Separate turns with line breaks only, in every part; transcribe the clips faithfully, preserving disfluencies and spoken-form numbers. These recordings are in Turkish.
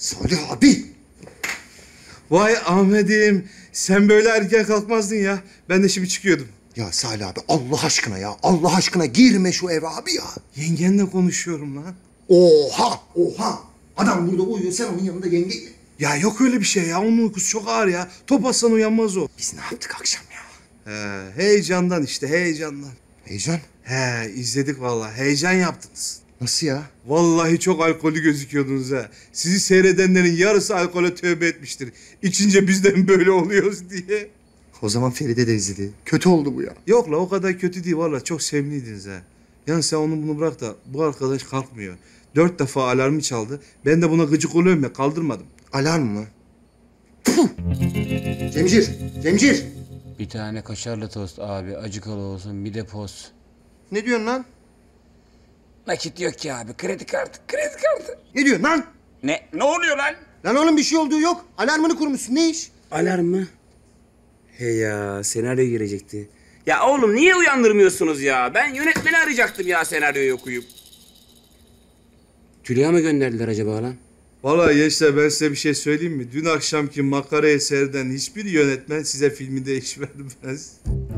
Salih abi.
Vay Ahmet'im, sen böyle erken kalkmazdın ya. Ben de şimdi çıkıyordum.
Ya Salih abi Allah aşkına ya. Allah aşkına girme şu eve abi ya.
Yengenle konuşuyorum lan.
Oha oha. Adam burada uyuyor sen onun yanında yengeyle.
Ya yok öyle bir şey ya. Onun uykusu çok ağır ya. Top atsan uyanmaz o.
Biz ne yaptık akşam ya?
He, heyecandan işte, heyecandan.
Heyecan?
He, izledik vallahi. Heyecan yaptınız.
Nasıl ya?
Vallahi çok alkollü gözüküyordunuz ha. Sizi seyredenlerin yarısı alkole tövbe etmiştir. İçince bizden böyle oluyoruz diye.
O zaman Feride de izledi. Kötü oldu bu ya.
Yok la o kadar kötü değil vallahi, çok sevimliydiniz ha. Yani sen onu bunu bırak da bu arkadaş kalkmıyor. Dört defa alarmı çaldı. Ben de buna gıcık oluyorum ya, kaldırmadım.
Alarm mı? Puh! Cemcir, Cemcir.
Bir tane kaşarlı tost abi, acıkalı olsun, bir de poz.
Ne diyorsun lan?
Nakit yok ki abi, kredi kartı, kredi kartı.
Ne diyorsun lan?
Ne? Ne oluyor lan?
Lan oğlum bir şey olduğu yok. Alarmını kurmuşsun. Ne iş?
Alarm mı? He ya, senaryo girecekti. Ya oğlum niye uyandırmıyorsunuz ya? Ben yönetmeni arayacaktım ya senaryoyu okuyup. Tülya mı gönderdiler acaba lan?
Vallahi gençler, ben size bir şey söyleyeyim mi? Dün akşamki makara eserden hiçbir yönetmen size filminde iş vermez.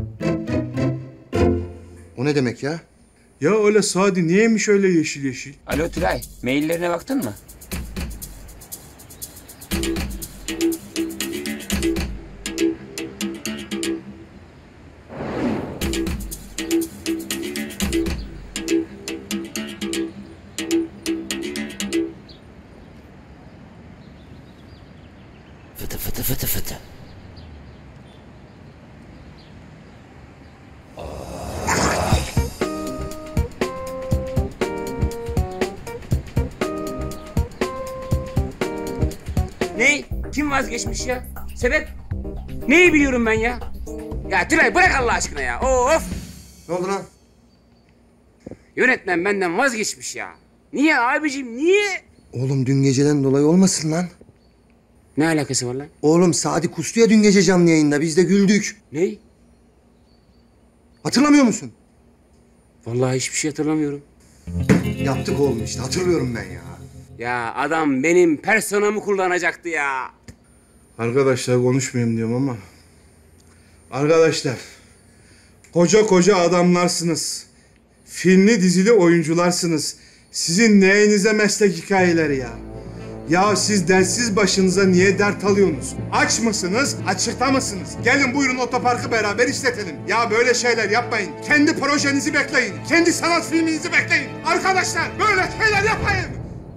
O ne demek ya?
Ya öyle Sadi, niyeymiş öyle yeşil yeşil?
Alo Tülay, maillerine baktın mı?
Fıtı fıtı fıtı fıtı.
Ne? Kim vazgeçmiş ya? Sebep? Neyi biliyorum ben ya? Ya Tülay bırak Allah aşkına ya. Of!
Ne oldu lan?
Yönetmen benden vazgeçmiş ya. Niye abicim, niye?
Oğlum dün geceden dolayı olmasın lan.
Ne alakası var lan?
Oğlum Sadi kustu ya dün gece canlı yayında. Biz de güldük.
Ne?
Hatırlamıyor musun?
Vallahi hiçbir şey hatırlamıyorum.
Yaptık oğlum işte. Hatırlıyorum ben ya.
Ya adam benim personamı kullanacaktı ya.
Arkadaşlar konuşmayayım diyorum ama. Arkadaşlar, koca koca adamlarsınız. Filmli dizili oyuncularsınız. Sizin neyinize meslek hikayeleri ya? Ya siz dertsiz başınıza niye dert alıyorsunuz? Aç mısınız, açıkta mısınız? Gelin buyurun otoparkı beraber işletelim. Ya böyle şeyler yapmayın. Kendi projenizi bekleyin. Kendi sanat filminizi bekleyin. Arkadaşlar böyle şeyler yapmayın.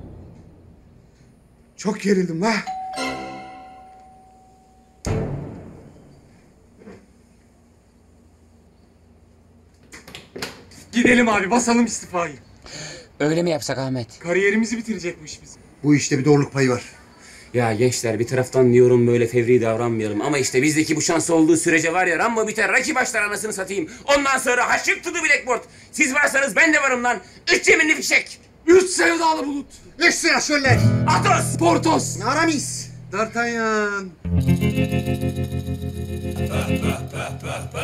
Çok gerildim ha.
Gidelim abi, basalım istifayı.
Öyle mi yapsak Ahmet?
Kariyerimizi bitirecekmiş bizim.
Bu işte bir doğruluk payı var.
Ya gençler bir taraftan diyorum böyle fevri davranmayalım. Ama işte bizdeki bu şans olduğu sürece var ya Rambo biter, Rocky başlar anasını satayım. Ondan sonra haşık tudu blackboard. Siz varsanız ben de varım lan. Üç yeminli fişek.
Üç sevdalı bulut.
Üç sıra şöyle.
Atos.
Portos.
Aramis.
D'Artagnan.